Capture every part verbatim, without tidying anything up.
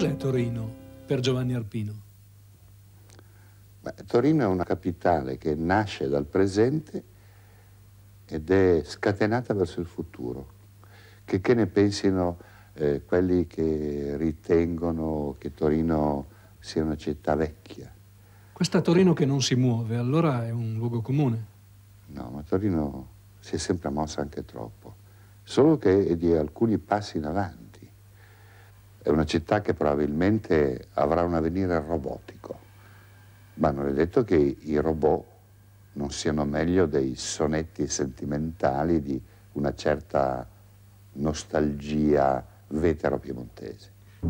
Cos'è Torino per Giovanni Arpino? Beh, Torino è una capitale che nasce dal presente ed è scatenata verso il futuro. Che, che ne pensino eh, quelli che ritengono che Torino sia una città vecchia. Questa Torino che non si muove, allora è un luogo comune. No, ma Torino si è sempre mossa anche troppo, solo che è di alcuni passi in avanti. È una città che probabilmente avrà un avvenire robotico, ma non è detto che i robot non siano meglio dei sonetti sentimentali di una certa nostalgia vetero-piemontese.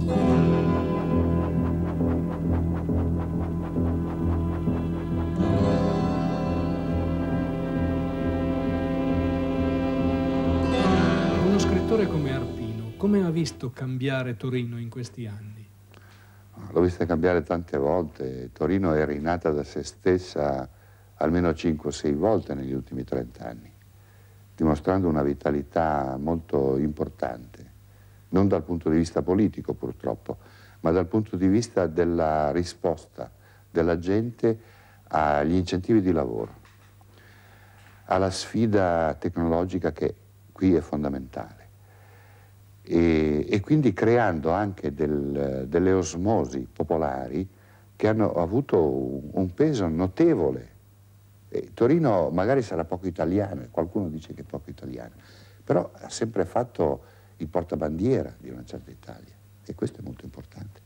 Uno scrittore come Arpino, come ha visto cambiare Torino in questi anni? L'ho vista cambiare tante volte. Torino è rinata da se stessa almeno cinque o sei volte negli ultimi trent'anni, dimostrando una vitalità molto importante, non dal punto di vista politico purtroppo, ma dal punto di vista della risposta della gente agli incentivi di lavoro, alla sfida tecnologica che qui è fondamentale. E, e quindi creando anche del, delle osmosi popolari che hanno avuto un, un peso notevole. E Torino magari sarà poco italiana, qualcuno dice che è poco italiana, però ha sempre fatto il portabandiera di una certa Italia e questo è molto importante.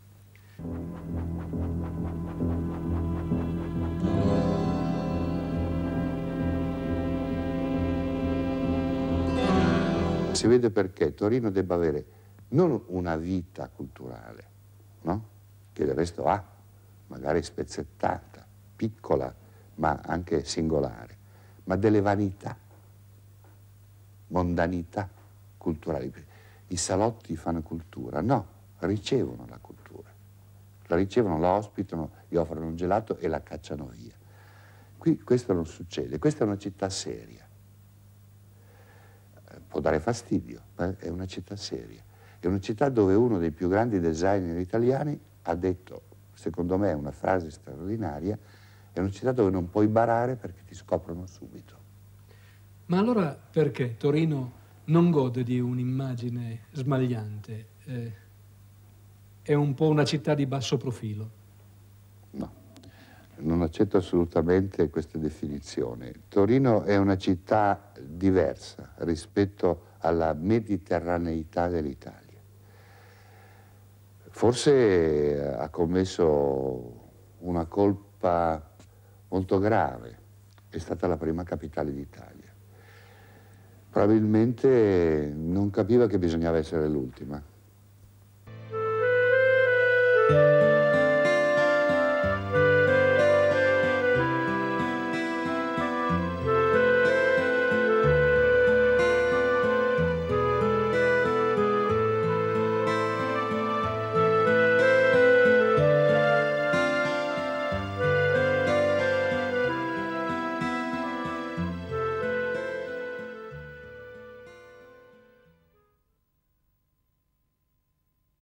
Si vede perché Torino debba avere non una vita culturale, no? Che del resto ha, magari spezzettata, piccola, ma anche singolare, ma delle vanità, mondanità culturali. I salotti fanno cultura? No, ricevono la cultura. La ricevono, la ospitano, gli offrono un gelato e la cacciano via. Qui questo non succede, questa è una città seria. Può dare fastidio, ma è una città seria. È una città dove uno dei più grandi designer italiani ha detto, secondo me è una frase straordinaria, è una città dove non puoi barare perché ti scoprono subito. Ma allora perché Torino non gode di un'immagine smagliante? Eh, è un po' una città di basso profilo? No, non accetto assolutamente questa definizione. Torino è una città diversa rispetto alla mediterraneità dell'Italia. Forse ha commesso una colpa molto grave, è stata la prima capitale d'Italia. Probabilmente non capiva che bisognava essere l'ultima.